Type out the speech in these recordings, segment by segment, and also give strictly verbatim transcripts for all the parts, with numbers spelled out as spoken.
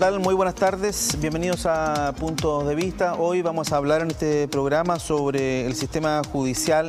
tal? Muy buenas tardes, bienvenidos a Puntos de Vista. Hoy vamos a hablar en este programa sobre el sistema judicial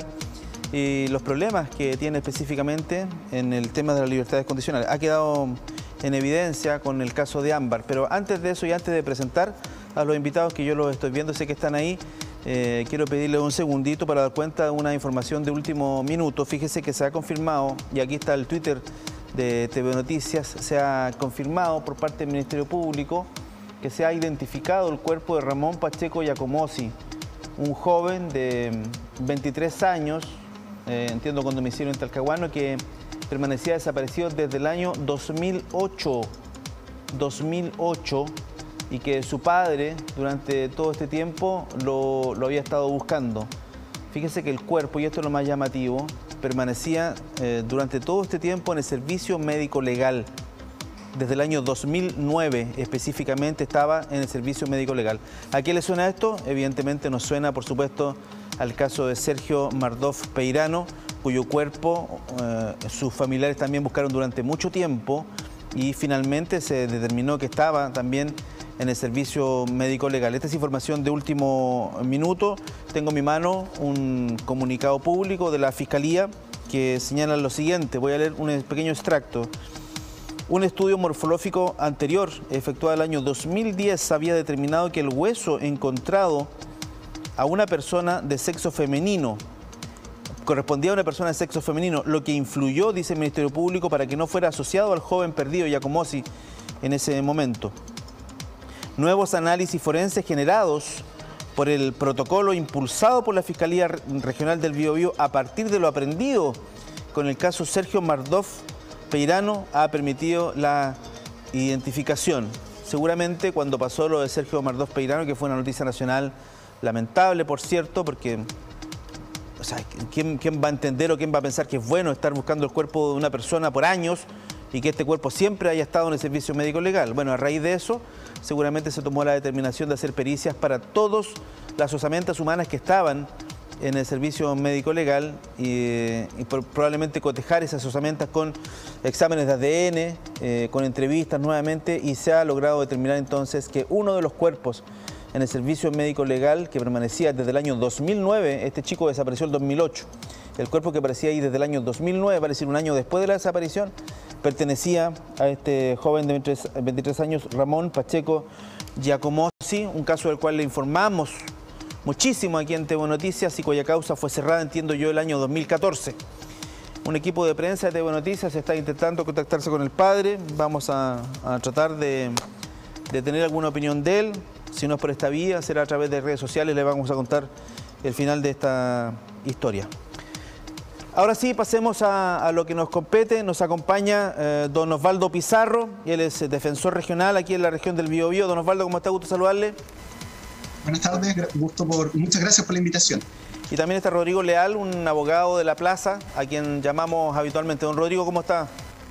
y los problemas que tiene específicamente en el tema de las libertades condicionales. Ha quedado en evidencia con el caso de Ámbar, pero antes de eso y antes de presentar a los invitados, que yo los estoy viendo, sé que están ahí, eh, quiero pedirle un segundito para dar cuenta de una información de último minuto. Fíjese que se ha confirmado, y aquí está el Twitter de T V Noticias, se ha confirmado por parte del Ministerio Público que se ha identificado el cuerpo de Ramón Pacheco Giacomozzi, un joven de veintitrés años, eh, entiendo con domicilio en Talcahuano, que permanecía desaparecido desde el año dos mil ocho, dos mil ocho, y que su padre durante todo este tiempo lo, lo había estado buscando. Fíjese que el cuerpo, y esto es lo más llamativo, permanecía eh, durante todo este tiempo en el servicio médico legal. Desde el año dos mil nueve específicamente estaba en el servicio médico legal. ¿A qué le suena esto? Evidentemente nos suena, por supuesto, al caso de Sergio Mardoff Peirano, cuyo cuerpo eh, sus familiares también buscaron durante mucho tiempo y finalmente se determinó que estaba también en el servicio médico legal. Esta es información de último minuto. Tengo en mi mano un comunicado público de la Fiscalía que señala lo siguiente. Voy a leer un pequeño extracto. Un estudio morfológico anterior, efectuado el año dos mil diez, había determinado que el hueso encontrado a una persona de sexo femenino correspondía a una persona de sexo femenino, lo que influyó, dice el Ministerio Público, para que no fuera asociado al joven perdido Giacomozzi en ese momento. Nuevos análisis forenses generados por el protocolo impulsado por la Fiscalía Regional del Biobío a partir de lo aprendido con el caso Sergio Mardoff Peirano ha permitido la identificación. Seguramente cuando pasó lo de Sergio Mardoff Peirano, que fue una noticia nacional lamentable, por cierto, porque o sea, ¿quién, quién va a entender o quién va a pensar que es bueno estar buscando el cuerpo de una persona por años y que este cuerpo siempre haya estado en el servicio médico legal? Bueno, a raíz de eso, seguramente se tomó la determinación de hacer pericias para todas las osamentas humanas que estaban en el servicio médico legal y, y por, probablemente cotejar esas osamentas con exámenes de A D N, eh, con entrevistas nuevamente, y se ha logrado determinar entonces que uno de los cuerpos en el servicio médico legal que permanecía desde el año dos mil nueve, este chico desapareció el dos mil ocho, el cuerpo que aparecía ahí desde el año dos mil nueve, vale decir un año después de la desaparición, pertenecía a este joven de veintitrés años, Ramón Pacheco Giacomozzi, un caso del cual le informamos muchísimo aquí en T V Noticias y cuya causa fue cerrada, entiendo yo, el año dos mil catorce. Un equipo de prensa de T V Noticias está intentando contactarse con el padre. Vamos a, a tratar de, de tener alguna opinión de él. Si no es por esta vía, será a través de redes sociales. Le vamos a contar el final de esta historia. Ahora sí, pasemos a, a lo que nos compete. Nos acompaña eh, don Osvaldo Pizarro. Él es defensor regional aquí en la región del Biobío. Don Osvaldo, ¿cómo está? Gusto saludarle. Buenas tardes, gusto por, muchas gracias por la invitación. Y también está Rodrigo Leal, un abogado de la plaza, a quien llamamos habitualmente. Don Rodrigo, ¿cómo está?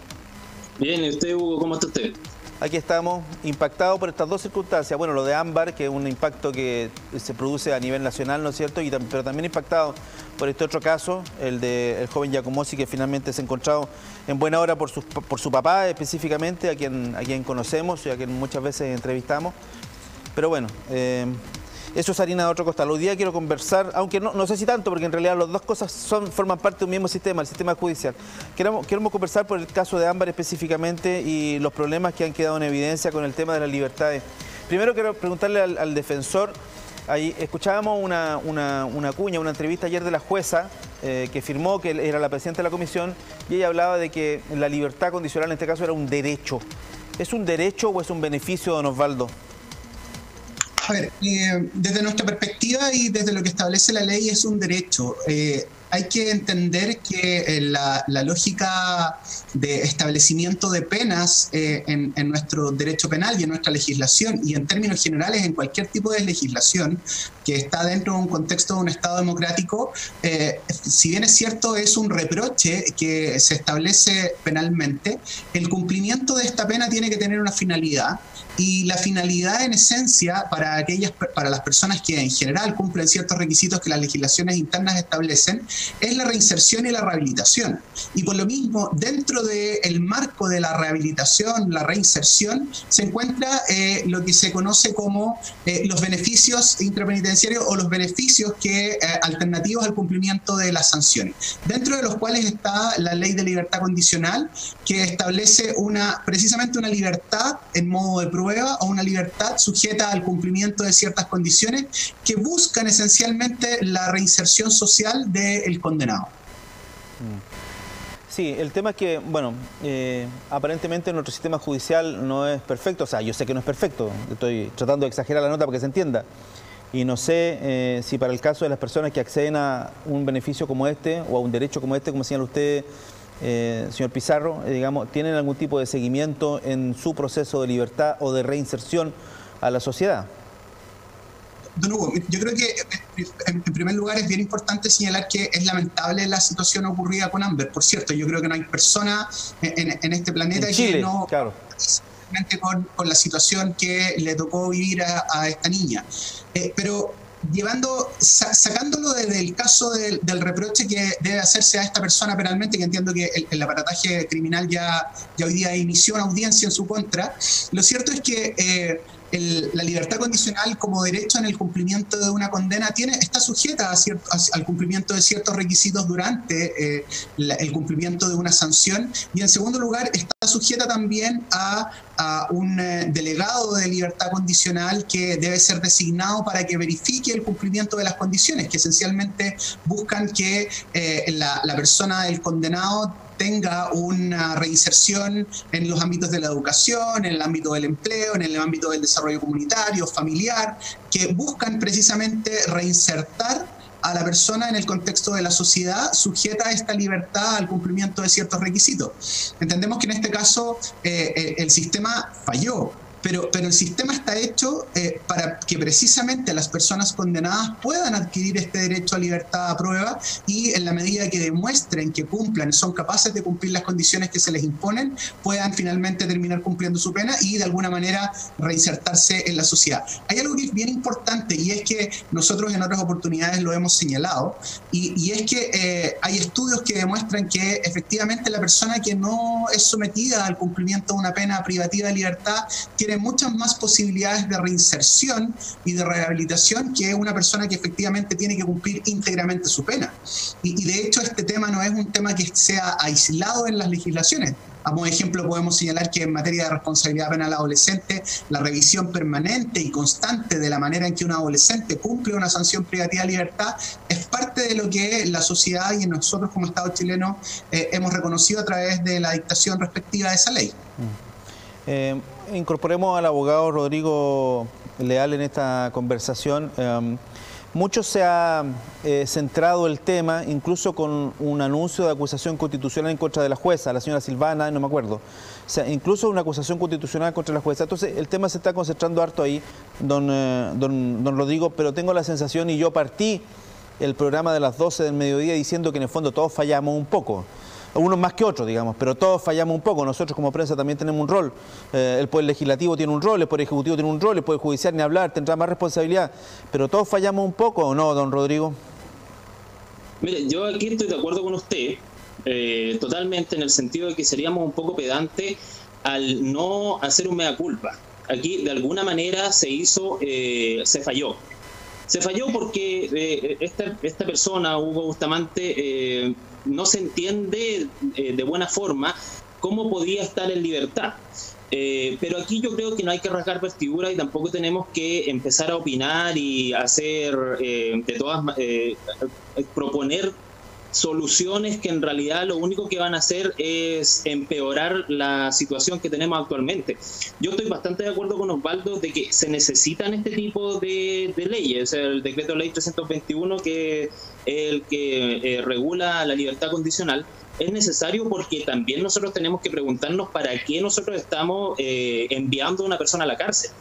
Bien, ¿y usted, Hugo? ¿Cómo está usted? Aquí estamos, impactados por estas dos circunstancias. Bueno, lo de Ámbar, que es un impacto que se produce a nivel nacional, ¿no es cierto? Y, pero también impactado por este otro caso, el del joven Giacomozzi, que finalmente se ha encontrado en buena hora por su, por su papá específicamente, a quien, a quien conocemos y a quien muchas veces entrevistamos. Pero bueno, eh, eso es harina de otro costal. Hoy día quiero conversar, aunque no, no sé si tanto, porque en realidad las dos cosas son, forman parte de un mismo sistema, el sistema judicial. Queremos, queremos conversar por el caso de Ámbar específicamente y los problemas que han quedado en evidencia con el tema de las libertades. Primero quiero preguntarle al, al defensor, ahí escuchábamos una, una, una cuña, una entrevista ayer de la jueza eh, que firmó, que era la presidenta de la comisión, y ella hablaba de que la libertad condicional en este caso era un derecho. ¿Es un derecho o es un beneficio, don Osvaldo? A ver, eh, desde nuestra perspectiva y desde lo que establece la ley es un derecho. Eh, hay que entender que eh, la, la lógica de establecimiento de penas eh, en, en nuestro derecho penal y en nuestra legislación y en términos generales en cualquier tipo de legislación que está dentro de un contexto de un Estado democrático, eh, si bien es cierto, es un reproche que se establece penalmente, el cumplimiento de esta pena tiene que tener una finalidad. Y la finalidad, en esencia, para aquellas, para las personas que en general cumplen ciertos requisitos que las legislaciones internas establecen, es la reinserción y la rehabilitación. Y por lo mismo, dentro del marco de la rehabilitación, la reinserción, se encuentra eh, lo que se conoce como eh, los beneficios intrapenitenciarios o los beneficios que, eh, alternativos al cumplimiento de las sanciones, dentro de los cuales está la ley de libertad condicional, que establece una, precisamente una libertad en modo de prueba o una libertad sujeta al cumplimiento de ciertas condiciones que buscan esencialmente la reinserción social del condenado. Sí, el tema es que, bueno, eh, aparentemente nuestro sistema judicial no es perfecto, o sea, yo sé que no es perfecto, estoy tratando de exagerar la nota para que se entienda, y no sé eh, si para el caso de las personas que acceden a un beneficio como este o a un derecho como este, como señala usted, Eh, señor Pizarro, eh, digamos, ¿tienen algún tipo de seguimiento en su proceso de libertad o de reinserción a la sociedad? Don Hugo, yo creo que en primer lugar es bien importante señalar que es lamentable la situación ocurrida con Amber. Por cierto, yo creo que no hay persona en, en este planeta en Chile, que no... Claro. Con, con la situación que le tocó vivir a, a esta niña. Eh, pero llevando, sa sacándolo desde el caso del, del reproche que debe hacerse a esta persona penalmente, que entiendo que el, el aparataje criminal ya, ya hoy día inició una audiencia en su contra, lo cierto es que eh, el, la libertad condicional como derecho en el cumplimiento de una condena tiene, está sujeta a cierto, a, al cumplimiento de ciertos requisitos durante eh, la, el cumplimiento de una sanción, y en segundo lugar está sujeta también a, a un eh, delegado de libertad condicional que debe ser designado para que verifique el cumplimiento de las condiciones, que esencialmente buscan que eh, la, la persona del condenado tenga una reinserción en los ámbitos de la educación, en el ámbito del empleo, en el ámbito del desarrollo comunitario, familiar, que buscan precisamente reinsertar a la persona en el contexto de la sociedad sujeta a esta libertad al cumplimiento de ciertos requisitos. Entendemos que en este caso eh, el, el sistema falló, pero, pero el sistema está hecho eh, para que precisamente las personas condenadas puedan adquirir este derecho a libertad a prueba y en la medida que demuestren que cumplan, son capaces de cumplir las condiciones que se les imponen, puedan finalmente terminar cumpliendo su pena y de alguna manera reinsertarse en la sociedad. Hay algo que es bien importante y es que nosotros en otras oportunidades lo hemos señalado y, y es que eh, hay estudios que demuestran que efectivamente la persona que no es sometida al cumplimiento de una pena privativa de libertad tiene muchas más posibilidades de reinserción y de rehabilitación que una persona que efectivamente tiene que cumplir íntegramente su pena. Y, y de hecho este tema no es un tema que sea aislado en las legislaciones. A modo de ejemplo podemos señalar que en materia de responsabilidad penal adolescente, la revisión permanente y constante de la manera en que un adolescente cumple una sanción privativa de libertad es parte de lo que la sociedad y nosotros como Estado chileno eh, hemos reconocido a través de la dictación respectiva de esa ley. Eh, incorporemos al abogado Rodrigo Leal en esta conversación. Eh, mucho se ha eh, centrado el tema, incluso con un anuncio de acusación constitucional en contra de la jueza, la señora Silvana, no me acuerdo. O sea, incluso una acusación constitucional contra la jueza. Entonces, el tema se está concentrando harto ahí, don, eh, don, don Rodrigo, pero tengo la sensación, y yo partí el programa de las doce del mediodía diciendo que en el fondo todos fallamos un poco. Unos más que otros, digamos, pero todos fallamos un poco. Nosotros como prensa también tenemos un rol. Eh, el Poder Legislativo tiene un rol, el Poder Ejecutivo tiene un rol, el Poder Judicial ni hablar, tendrá más responsabilidad. Pero todos fallamos un poco, ¿o no, don Rodrigo? Mire, yo aquí estoy de acuerdo con usted, eh, totalmente, en el sentido de que seríamos un poco pedantes al no hacer un mea culpa. Aquí, de alguna manera, se hizo, eh, se falló. Se falló porque eh, esta, esta persona, Hugo Bustamante, eh, no se entiende eh, de buena forma cómo podía estar en libertad. Eh, pero aquí yo creo que no hay que rasgar vestiduras y tampoco tenemos que empezar a opinar y hacer, eh, de todas eh, proponer soluciones que en realidad lo único que van a hacer es empeorar la situación que tenemos actualmente. Yo estoy bastante de acuerdo con Osvaldo de que se necesitan este tipo de, de leyes. O sea, el decreto de ley trescientos veintiuno, que es el que eh, regula la libertad condicional, es necesario porque también nosotros tenemos que preguntarnos para qué nosotros estamos eh, enviando a una persona a la cárcel.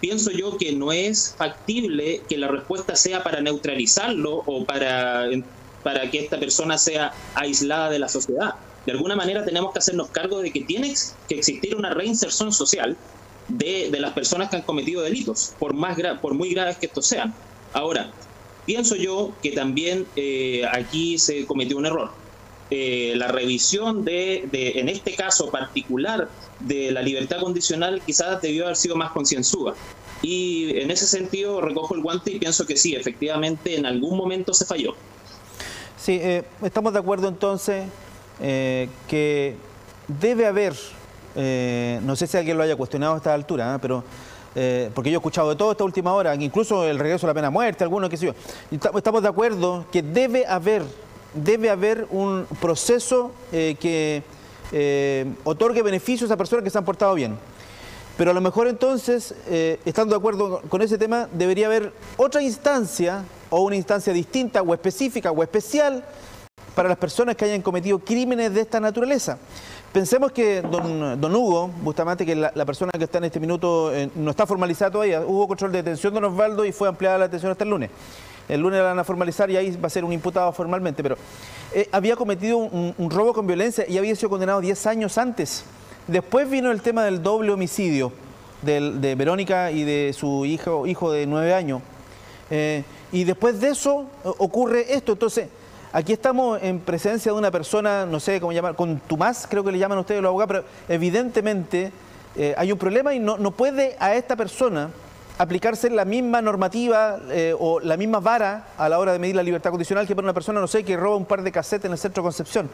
pienso yo que no es factible que la respuesta sea para neutralizarlo o para, para que esta persona sea aislada de la sociedad. De alguna manera tenemos que hacernos cargo de que tiene que existir una reinserción social de, de las personas que han cometido delitos, por, más gra por muy graves que estos sean. Ahora, pienso yo que también eh, aquí se cometió un error. Eh, la revisión de, de, en este caso particular, de la libertad condicional quizás debió haber sido más concienzuda. Y en ese sentido recojo el guante y pienso que sí, efectivamente en algún momento se falló. Sí, eh, estamos de acuerdo entonces eh, que debe haber, eh, no sé si alguien lo haya cuestionado a esta altura, ¿eh? pero... Eh, porque yo he escuchado de todo esta última hora, incluso el regreso a la pena de muerte, algunos, qué sé yo. Estamos de acuerdo que debe haber, debe haber un proceso eh, que eh, otorgue beneficios a personas que se han portado bien. Pero a lo mejor entonces, eh, estando de acuerdo con ese tema, debería haber otra instancia, o una instancia distinta, o específica, o especial, para las personas que hayan cometido crímenes de esta naturaleza. Pensemos que don, don Hugo Bustamante, que es la, la persona que está en este minuto, eh, no está formalizada todavía. Hubo control de detención de don Osvaldo y fue ampliada la detención hasta el lunes. El lunes la van a formalizar y ahí va a ser un imputado formalmente. Pero eh, había cometido un, un robo con violencia y había sido condenado diez años antes. Después vino el tema del doble homicidio de, de Verónica y de su hijo, hijo de nueve años. Eh, y después de eso ocurre esto. Entonces... aquí estamos en presencia de una persona, no sé cómo llamar, contumaz, creo que le llaman ustedes los abogados, pero evidentemente eh, hay un problema y no, no puede a esta persona aplicarse la misma normativa eh, o la misma vara a la hora de medir la libertad condicional que para una persona, no sé, que roba un par de casetes en el centro de Concepción.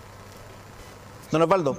Don Osvaldo.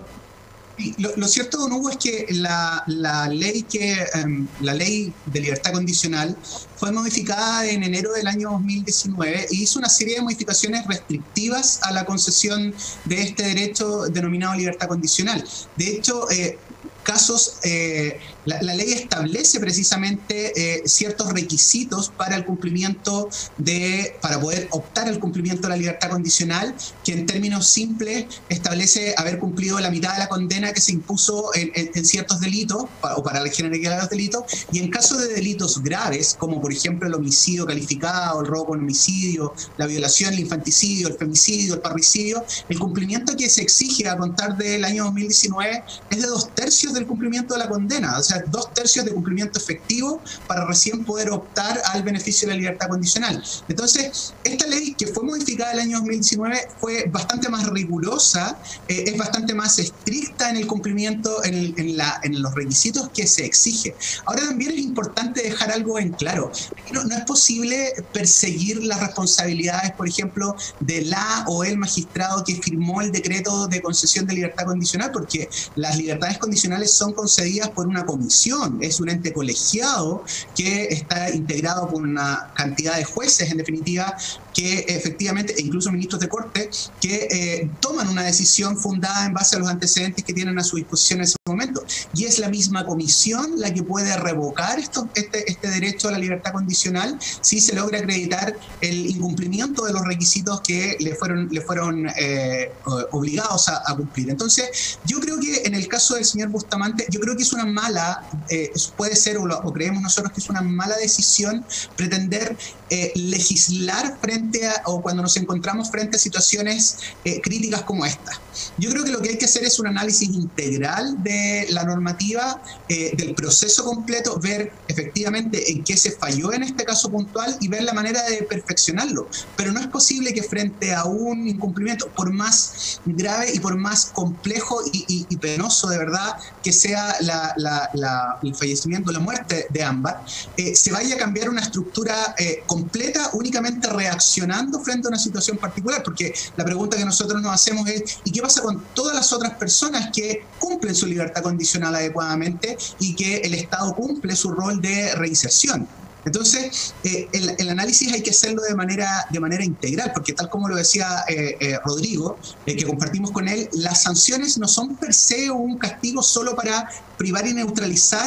Lo, lo cierto, don Hugo, es que la, la, ley que, um, la ley de libertad condicional fue modificada en enero del año dos mil diecinueve y hizo una serie de modificaciones restrictivas a la concesión de este derecho denominado libertad condicional. De hecho, eh, casos, eh, la, la ley establece precisamente eh, ciertos requisitos para el cumplimiento de, para poder optar al cumplimiento de la libertad condicional, que en términos simples establece haber cumplido la mitad de la condena que se impuso en, en, en ciertos delitos, para, o para la generalidad de los delitos, y en caso de delitos graves, como por ejemplo el homicidio calificado, el robo con homicidio, la violación, el infanticidio, el femicidio, el parricidio, el cumplimiento que se exige a contar del año dos mil diecinueve es de dos tercios del cumplimiento de la condena, o sea, dos tercios de cumplimiento efectivo para recién poder optar al beneficio de la libertad condicional. Entonces, esta ley que fue modificada el año dos mil diecinueve fue bastante más rigurosa, eh, es bastante más estricta en el cumplimiento, en, el, en, la, en los requisitos que se exige. Ahora también es importante dejar algo en claro. No, no es posible perseguir las responsabilidades, por ejemplo, de la o el magistrado que firmó el decreto de concesión de libertad condicional, porque las libertades condicionales son concedidas por una comisión, es un ente colegiado que está integrado por una cantidad de jueces, en definitiva, que efectivamente, e incluso ministros de corte, que eh, toman una decisión fundada en base a los antecedentes que tienen a su disposición en ese momento. Y es la misma comisión la que puede revocar esto, este, este derecho a la libertad condicional si se logra acreditar el incumplimiento de los requisitos que le fueron, le fueron eh, obligados a, a cumplir. Entonces, yo creo que en el caso del señor Bustamante, yo creo que es una mala, eh, puede ser, o, lo, o creemos nosotros que es una mala decisión pretender eh, legislar frente a, o cuando nos encontramos frente a situaciones eh, críticas como esta. Yo creo que lo que hay que hacer es un análisis integral de la normativa, eh, del proceso completo, ver efectivamente en qué se falló en este caso puntual y ver la manera de perfeccionarlo. Pero no es posible que frente a un incumplimiento, por más grave y por más complejo y, y, y penoso de verdad que sea la, la, la, el fallecimiento, la muerte de Ámbar, eh, se vaya a cambiar una estructura eh, completa únicamente reaccionando frente a una situación particular, porque la pregunta que nosotros nos hacemos es ¿y qué pasa con todas las otras personas que cumplen su libertad condicional adecuadamente y que el Estado cumple su rol de reinserción? Entonces, eh, el, el análisis hay que hacerlo de manera, de manera integral, porque tal como lo decía eh, eh, Rodrigo, eh, que compartimos con él, las sanciones no son per se un castigo solo para privar y neutralizar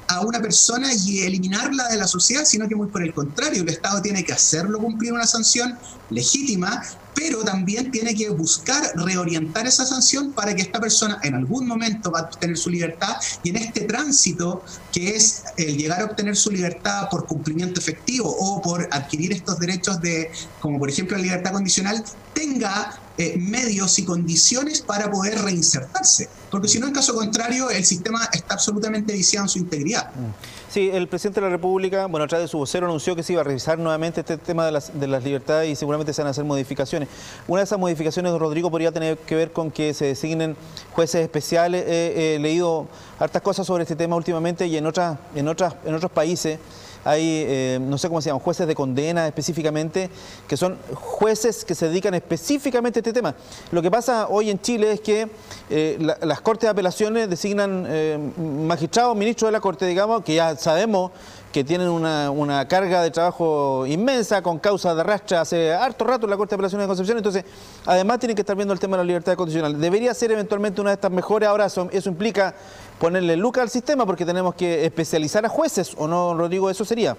a una persona y eliminarla de la sociedad, sino que muy por el contrario, el Estado tiene que hacerlo cumplir una sanción legítima, pero también tiene que buscar reorientar esa sanción para que esta persona en algún momento va a obtener su libertad, y en este tránsito que es el llegar a obtener su libertad por cumplimiento efectivo o por adquirir estos derechos de, como por ejemplo la libertad condicional, tenga eh, medios y condiciones para poder reinsertarse, porque si no, en caso contrario, el sistema está absolutamente viciado en su integridad. Sí, el presidente de la República, bueno, a través de su vocero anunció que se iba a revisar nuevamente este tema de las, de las libertades y seguramente se van a hacer modificaciones. Una de esas modificaciones, don Rodrigo, podría tener que ver con que se designen jueces especiales. He eh, leído hartas cosas sobre este tema últimamente y en, otras, en, otras, en otros países hay, eh, no sé cómo se llaman, jueces de condena específicamente, que son jueces que se dedican específicamente a este tema. Lo que pasa hoy en Chile es que eh, la, las Cortes de Apelaciones designan eh, magistrados, ministros de la Corte, digamos, que ya sabemos que tienen una, una carga de trabajo inmensa, con causas de arrastre hace harto rato en la Corte de Apelaciones de Concepción. Entonces, además tienen que estar viendo el tema de la libertad condicional. Debería ser eventualmente una de estas mejores. Ahora eso, eso implica ponerle lucas al sistema porque tenemos que especializar a jueces, ¿o no, Rodrigo? Eso sería.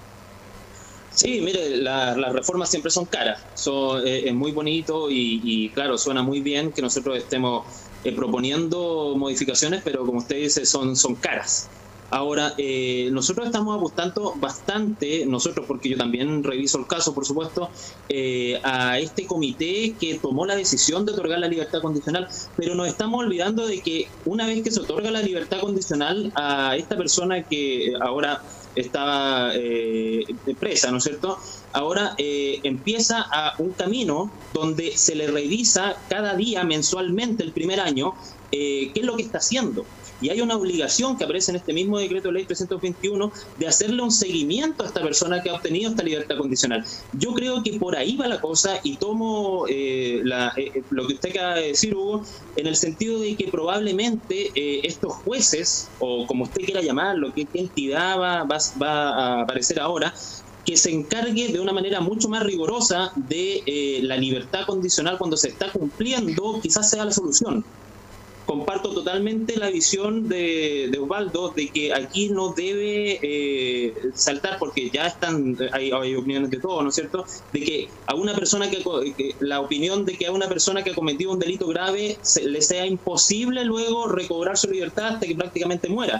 Sí, mire, la, las reformas siempre son caras. Eso eh, es muy bonito y, y claro, suena muy bien que nosotros estemos eh, proponiendo modificaciones, pero como usted dice, son, son caras. Ahora, eh, nosotros estamos apostando bastante, nosotros, porque yo también reviso el caso, por supuesto, eh, a este comité que tomó la decisión de otorgar la libertad condicional, pero nos estamos olvidando de que una vez que se otorga la libertad condicional a esta persona que ahora estaba eh, presa, ¿no es cierto?, ahora eh, empieza a un camino donde se le revisa cada día, mensualmente, el primer año, eh, qué es lo que está haciendo. Y hay una obligación que aparece en este mismo decreto de ley trescientos veintiuno de hacerle un seguimiento a esta persona que ha obtenido esta libertad condicional. Yo creo que por ahí va la cosa y tomo eh, la, eh, lo que usted acaba de decir, Hugo, en el sentido de que probablemente eh, estos jueces, o como usted quiera llamarlo, qué entidad va, va, va a aparecer ahora, que se encargue de una manera mucho más rigurosa de eh, la libertad condicional cuando se está cumpliendo, quizás sea la solución. Comparto totalmente la visión de, de Osvaldo de que aquí no debe eh, saltar, porque ya están, hay, hay opiniones de todos, ¿no es cierto?, de que a una persona que, que la opinión de que a una persona que ha cometido un delito grave se, le sea imposible luego recobrar su libertad hasta que prácticamente muera.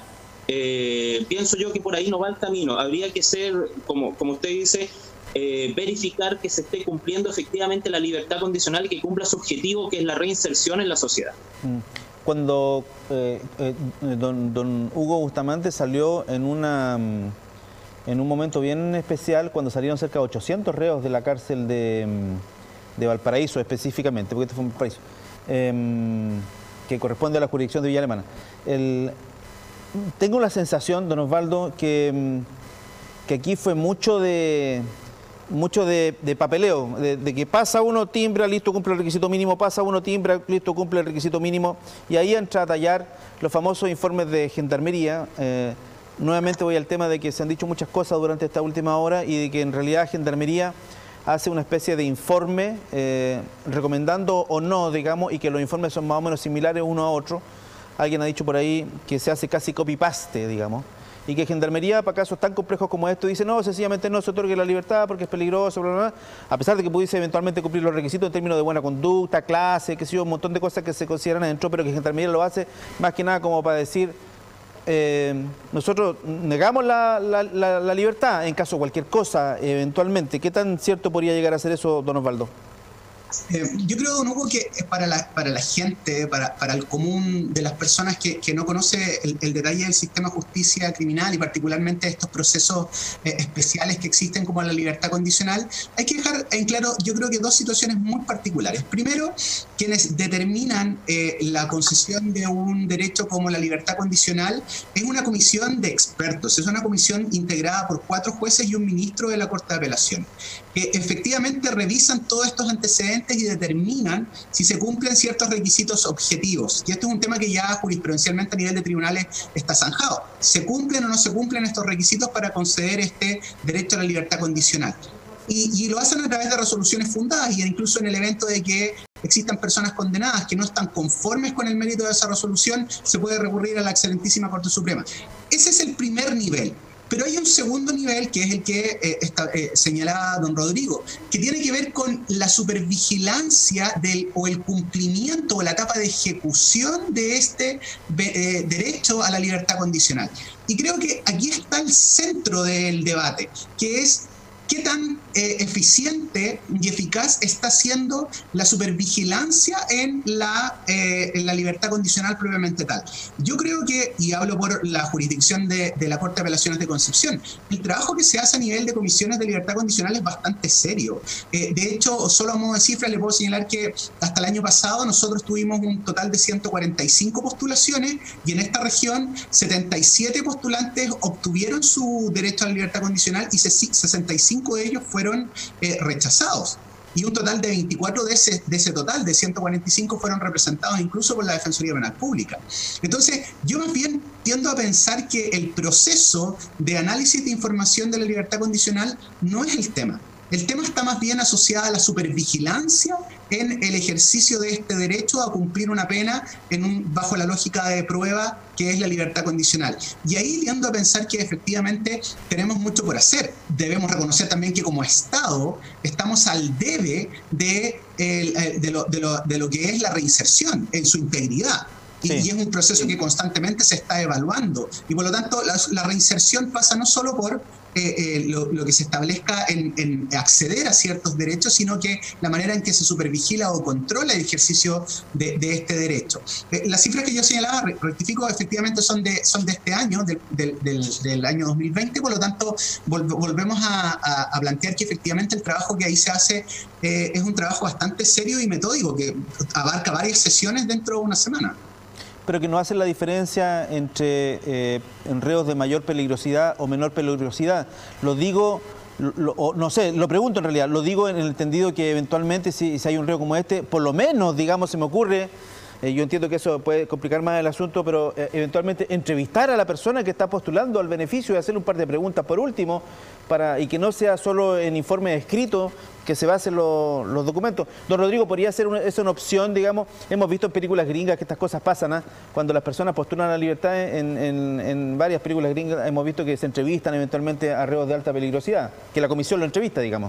Eh, pienso yo que por ahí no va el camino. Habría que ser, como, como usted dice, eh, verificar que se esté cumpliendo efectivamente la libertad condicional y que cumpla su objetivo, que es la reinserción en la sociedad. Mm. Cuando eh, eh, don, don Hugo Bustamante salió en una en un momento bien especial, cuando salieron cerca de ochocientos reos de la cárcel de, de Valparaíso específicamente, porque este fue en Valparaíso, eh, que corresponde a la jurisdicción de Villa Alemana. El, tengo la sensación, don Osvaldo, que, que aquí fue mucho de... mucho de, de papeleo, de, de que pasa uno, timbra, listo, cumple el requisito mínimo, pasa uno, timbra, listo, cumple el requisito mínimo, y ahí entra a tallar los famosos informes de Gendarmería. Eh, nuevamente voy al tema de que se han dicho muchas cosas durante esta última hora y de que en realidad Gendarmería hace una especie de informe eh, recomendando o no, digamos, y que los informes son más o menos similares uno a otro. Alguien ha dicho por ahí que se hace casi copy-paste, digamos, y que Gendarmería, para casos tan complejos como estos, dice no, sencillamente no se otorgue la libertad porque es peligroso, bla, bla, bla, a pesar de que pudiese eventualmente cumplir los requisitos en términos de buena conducta, clase, que sé yo, un montón de cosas que se consideran adentro, pero que Gendarmería lo hace más que nada como para decir, eh, nosotros negamos la, la, la, la libertad en caso de cualquier cosa, eventualmente. ¿Qué tan cierto podría llegar a ser eso, don Osvaldo? Eh, yo creo, don Hugo, que para la, para la gente, para, para el común de las personas que, que no conoce el, el detalle del sistema de justicia criminal y particularmente estos procesos eh, especiales que existen como la libertad condicional, hay que dejar en claro, yo creo que dos situaciones muy particulares. Primero, quienes determinan eh, la concesión de un derecho como la libertad condicional es una comisión de expertos, es una comisión integrada por cuatro jueces y un ministro de la Corte de Apelación, que efectivamente revisan todos estos antecedentes y determinan si se cumplen ciertos requisitos objetivos. Y esto es un tema que ya jurisprudencialmente a nivel de tribunales está zanjado. ¿Se cumplen o no se cumplen estos requisitos para conceder este derecho a la libertad condicional? Y, y lo hacen a través de resoluciones fundadas, y incluso en el evento de que existan personas condenadas que no están conformes con el mérito de esa resolución, se puede recurrir a la excelentísima Corte Suprema. Ese es el primer nivel. Pero hay un segundo nivel, que es el que eh, está, eh, señalaba don Rodrigo, que tiene que ver con la supervigilancia del, o el cumplimiento o la etapa de ejecución de este eh, derecho a la libertad condicional. Y creo que aquí está el centro del debate, que es qué tan eh, eficiente y eficaz está siendo la supervigilancia en la, eh, en la libertad condicional propiamente tal. Yo creo que, y hablo por la jurisdicción de, de la Corte de Apelaciones de Concepción, el trabajo que se hace a nivel de comisiones de libertad condicional es bastante serio. Eh, de hecho, solo a modo de cifra le puedo señalar que hasta el año pasado nosotros tuvimos un total de ciento cuarenta y cinco postulaciones y en esta región setenta y siete postulantes obtuvieron su derecho a la libertad condicional y sesenta y cinco de ellos fueron eh, rechazados. Y un total de veinticuatro de ese, de ese total, de ciento cuarenta y cinco, fueron representados incluso por la Defensoría Penal Pública. Entonces, yo más bien tiendo a pensar que el proceso de análisis de información de la libertad condicional no es el tema. El tema está más bien asociado a la supervigilancia en el ejercicio de este derecho a cumplir una pena en un, bajo la lógica de prueba que es la libertad condicional. Y ahí tiendo a pensar que efectivamente tenemos mucho por hacer. Debemos reconocer también que como Estado estamos al debe de, el, de, lo, de, lo, de lo que es la reinserción en su integridad. Y, sí. y es un proceso que constantemente se está evaluando. Y por lo tanto, la, la reinserción pasa no solo por eh, eh, lo, lo que se establezca en, en acceder a ciertos derechos, sino que la manera en que se supervigila o controla el ejercicio de, de este derecho. Eh, las cifras que yo señalaba, rectifico, efectivamente son de, son de este año, del, del, del, del año dos mil veinte, por lo tanto, vol, volvemos a, a, a plantear que efectivamente el trabajo que ahí se hace eh, es un trabajo bastante serio y metódico, que abarca varias sesiones dentro de una semana. Pero que no hace la diferencia entre eh, enredos de mayor peligrosidad o menor peligrosidad. Lo digo, lo, o, no sé, lo pregunto en realidad, lo digo en el entendido que eventualmente si, si hay un reo como este, por lo menos, digamos, se me ocurre, eh, yo entiendo que eso puede complicar más el asunto, pero eh, eventualmente entrevistar a la persona que está postulando al beneficio y hacerle un par de preguntas por último, para, y que no sea solo en informe escrito que se basen lo, los documentos. Don Rodrigo, ¿podría ser una, es una opción, digamos? Hemos visto en películas gringas que estas cosas pasan, ¿eh? Cuando las personas postulan a la libertad, en, en, en varias películas gringas hemos visto que se entrevistan eventualmente a reos de alta peligrosidad, que la comisión lo entrevista, digamos.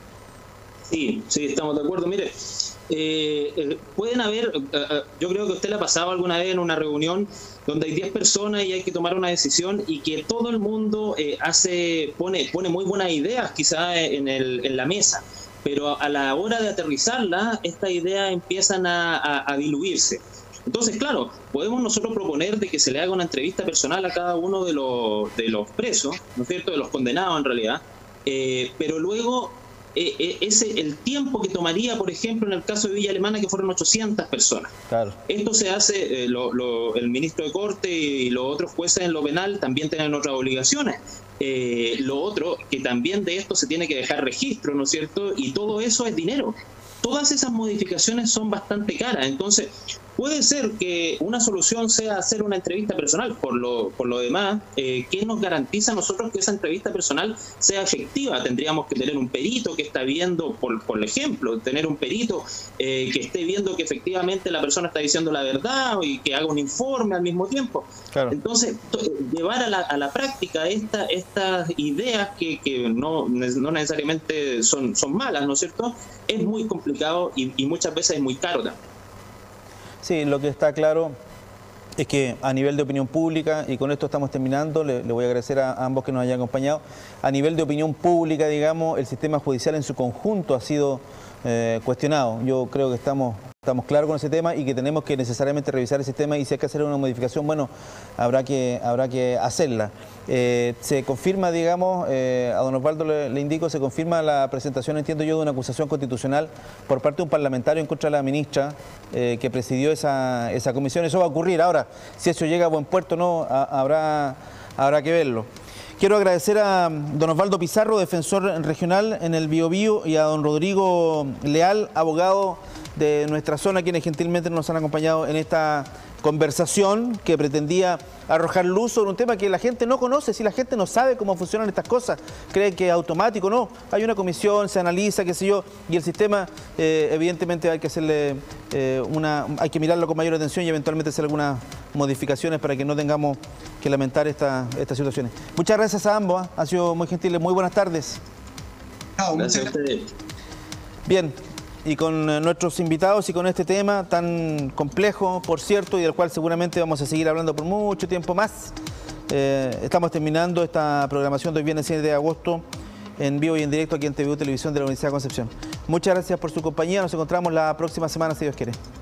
Sí, sí, estamos de acuerdo. Mire, eh, eh, pueden haber, eh, yo creo que usted le ha pasado alguna vez en una reunión donde hay diez personas y hay que tomar una decisión y que todo el mundo eh, hace pone, pone muy buenas ideas quizás en, el, en la mesa, pero a la hora de aterrizarla, estas ideas empiezan a, a, a diluirse. Entonces, claro, podemos nosotros proponer de que se le haga una entrevista personal a cada uno de los, de los presos, ¿no es cierto?, de los condenados en realidad, eh, pero luego eh, ese el tiempo que tomaría, por ejemplo, en el caso de Villa Alemana, que fueron ochocientas personas. Claro. Esto se hace, eh, lo, lo, el ministro de Corte y los otros jueces en lo penal también tienen otras obligaciones. Eh, lo otro, que también de esto se tiene que dejar registro, ¿no es cierto? Y todo eso es dinero. Todas esas modificaciones son bastante caras. Entonces, puede ser que una solución sea hacer una entrevista personal. Por lo, por lo demás, eh, ¿qué nos garantiza a nosotros que esa entrevista personal sea efectiva? Tendríamos que tener un perito que está viendo, por, por ejemplo, tener un perito eh, que esté viendo que efectivamente la persona está diciendo la verdad y que haga un informe al mismo tiempo. Claro. Entonces, llevar a la, a la práctica esta, estas ideas que, que no, no necesariamente son, son malas, ¿no es cierto?, es muy complicado y, y muchas veces es muy caro también. Sí, lo que está claro es que a nivel de opinión pública, y con esto estamos terminando, le, le voy a agradecer a, a ambos que nos hayan acompañado, a nivel de opinión pública, digamos, el sistema judicial en su conjunto ha sido eh, cuestionado. Yo creo que estamos... Estamos claros con ese tema y que tenemos que necesariamente revisar ese tema y si hay que hacer una modificación, bueno, habrá que, habrá que hacerla. Eh, se confirma, digamos, eh, a don Osvaldo le, le indico, se confirma la presentación, entiendo yo, de una acusación constitucional por parte de un parlamentario en contra de la ministra eh, que presidió esa, esa comisión. Eso va a ocurrir. Ahora, si eso llega a buen puerto o no, a, habrá, habrá que verlo. Quiero agradecer a don Osvaldo Pizarro, defensor regional en el Biobío, y a don Rodrigo Leal, abogado de nuestra zona, quienes gentilmente nos han acompañado en esta conversación que pretendía arrojar luz sobre un tema que la gente no conoce, si la gente no sabe cómo funcionan estas cosas, cree que es automático, no, hay una comisión, se analiza, qué sé yo, y el sistema eh, evidentemente hay que hacerle eh, una, hay que mirarlo con mayor atención y eventualmente hacer algunas modificaciones para que no tengamos que lamentar esta, estas situaciones. Muchas gracias a ambos, ¿eh? Han sido muy gentiles, muy buenas tardes. Chao, Gracias a ustedes. Bien. Y con nuestros invitados y con este tema tan complejo, por cierto, y del cual seguramente vamos a seguir hablando por mucho tiempo más. Eh, estamos terminando esta programación de hoy viernes siete de agosto en vivo y en directo aquí en T V U Televisión de la Universidad de Concepción. Muchas gracias por su compañía. Nos encontramos la próxima semana, si Dios quiere.